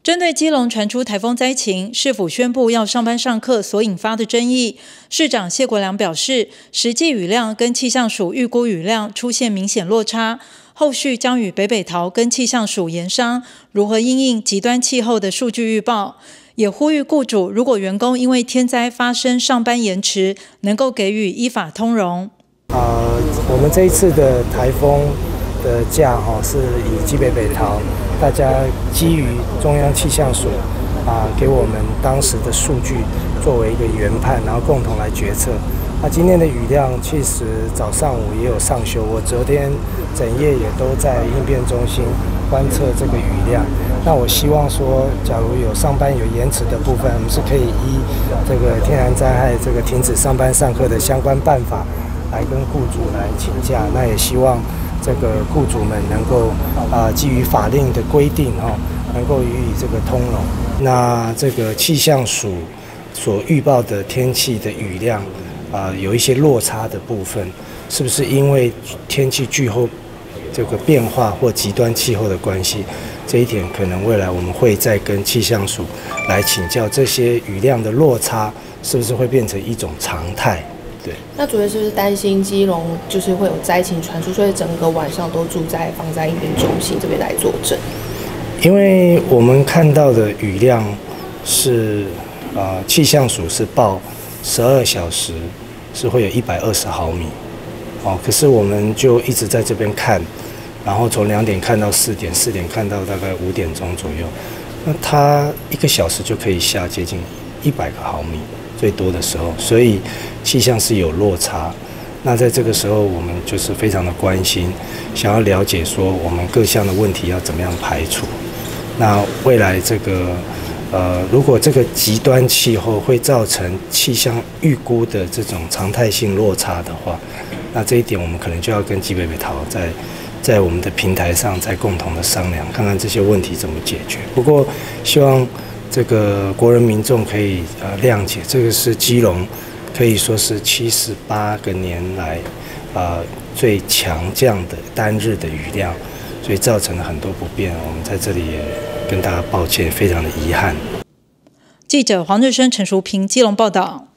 针对基隆传出台风灾情，市府宣布要上班上课所引发的争议，市长谢国良表示，实际雨量跟气象署预估雨量出现明显落差，后续将与北北桃跟气象署研商如何因应极端气候的数据预报，也呼吁雇主如果员工因为天灾发生上班延迟，能够给予依法通融。 我们这一次的台风的假是以基北北桃，大家基于中央气象署给我们当时的数据作为一个研判，然后共同来决策。今天的雨量其实早上午也有上修，我昨天整夜也都在应变中心观测这个雨量。那我希望说，假如有上班有延迟的部分，我们是可以依这个天然灾害这个停止上班上课的相关办法来跟雇主来请假。那也希望这个雇主们能够基于法令的规定能够予以这个通融。那这个气象署所预报的天气的雨量有一些落差的部分，是不是因为天气气候这个变化或极端气候的关系？这一点可能未来我们会再跟气象署来请教，这些雨量的落差是不是会变成一种常态？对。 那主要是不是担心基隆就是会有灾情传出，所以整个晚上都住在防灾应变中心这边来作证？ 因为我们看到的雨量是气象署是报12小时是会有120毫米，可是我们就一直在这边看，然后从2点看到4点，4点看到大概5点钟左右，那它1个小时就可以下接近100个毫米，最多的时候，所以气象是有落差。那在这个时候，我们就是非常的关心，想要了解说我们各项的问题要怎么样排除。那未来这个如果这个极端气候会造成气象预估的这种常态性落差的话，那这一点我们可能就要跟基北北桃在我们的平台上再共同的商量，看看这些问题怎么解决。不过希望这个国人民众可以谅解，这个是基隆可以说是78个年来最强降的单日的雨量，所以造成了很多不便。我们在这里也跟大家抱歉，非常的遗憾。 记者黄日升、陈淑平基隆报道。